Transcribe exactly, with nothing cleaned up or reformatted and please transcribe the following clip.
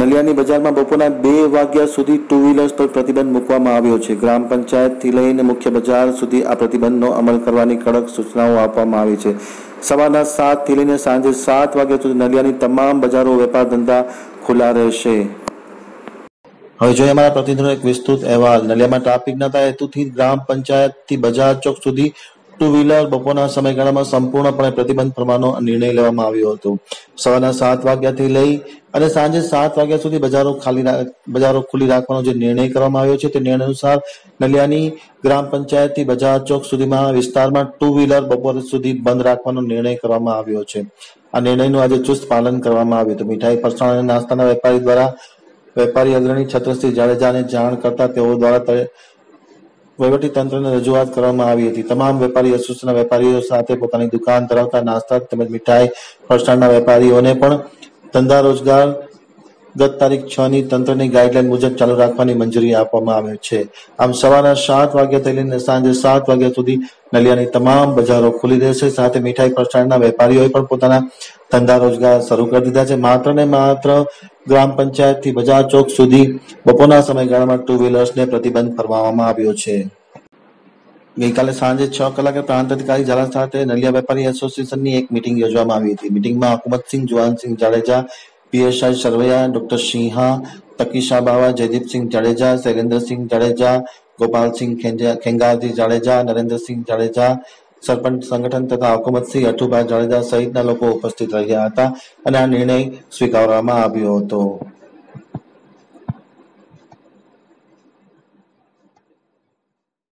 નલિયાની બજારમાં બપોરના બે વાગ્યા સુધી ટુ વ્હીલર્સ પર પ્રતિબંધ મૂકવામાં આવ્યો છે. ગ્રામ પંચાયતથી લઈને મુખ્ય બજાર સુધી આ પ્રતિબંધનો અમલ કરવાની કડક સૂચનાઓ આપવામાં આવી છે. સવારના સાતથી લઈને સાંજે સાત વાગ્યા સુધી નલિયાની તમામ બજારો, વેપાર ધંધા ખુલ્લા રહેશે. હવે જોઈએ અમારા પ્રતિનિધિનો એક વિસ્તૃત અહેવાલ. નલિયામાં ટ્રાફિકના હેતુથી ગ્રામ પંચાયતથી બજાર ચોક સુધી ટુ વ્હીલર બપોરના સમયગાળામાં સંપૂર્ણપણે પ્રતિબંધ કરવાનો નિર્ણય લેવામાં આવ્યો હતો. સવારના સાત વાગ્યાથી લઈ અને સાંજે સાત વાગ્યા સુધી બજારો ખાલી બજારો ખુલ્લી રાખવાનો જે નિર્ણય કરવામાં આવ્યો છે તે નિર્ણય અનુસાર નલિયાની ગ્રામ પંચાયતથી બજાર ચોક સુધીમાં વિસ્તારમાં ટુ વ્હીલર બપોર સુધી બંધ રાખવાનો નિર્ણય કરવામાં આવ્યો છે. આ નિર્ણયનું આજે ચુસ્ત પાલન કરવામાં આવ્યું હતું. મીઠાઈ, ફરસાણ અને નાસ્તાના વેપારી દ્વારા વેપારી અગ્રણી છત્રસિંહ જાડેજાને જાણ કરતા તેઓ દ્વારા વહીવટી તંત્રને રજૂઆત કરવામાં આવી હતી. તમામ વેપારી એસોસિએશનના વેપારીઓ સાથે પોતાની દુકાન ધરાવતા નાસ્તા તેમજ મીઠાઈ, ફરસાણના વેપારીઓને પણ ધંધા રોજગાર ગત તારીખ છ ની તંત્રની ગાઈડલાઈન મુજબ ચાલુ રાખવાની મંજૂરી આપવામાં આવી છે. આમ સવારના સાત વાગ્યાથી લઈને સાંજે સાત વાગ્યા સુધી નલિયાની તમામ બજારો ખુલ્લી રહેશે. સાથે મીઠાઈ, ફરસાણના વેપારીઓએ પણ પોતાના ધંધા રોજગાર શરૂ કરી દીધા છે. માત્ર ને માત્ર ગ્રામ પંચાયતથી બજાર ચોક સુધી બપોરના સમયગાળામાં ટુ વ્હીલર્સને પ્રતિબંધ ફરમાવવામાં આવ્યો છે. ગઈકાલે સાંજે છ કલાકે પ્રાંત અધિકારી ઝાલા સાથે નલિયા વેપારી એસોસિએશનની એક મિટિંગ યોજવામાં આવી હતી. મિટિંગમાં હુકુમતસિંહ, જુવાનસિંહ જાડેજા, પીએસઆઈ સરવૈયા, ડોક્ટર સિંહા, તકીશા બાવા, જયદીપસિંહ જાડેજા, શૈલેન્દ્રસિંહ જાડેજા, ગોપાલસિંહ ખેંગારજી જાડેજા, નરેન્દ્રસિંહ જાડેજા, સરપંચ સંગઠન તથા હુકુમતસિંહ, અઠુભા જાડેજા સહિતના લોકો ઉપસ્થિત રહ્યા હતા અને આ નિર્ણય સ્વીકારવામાં આવ્યો હતો.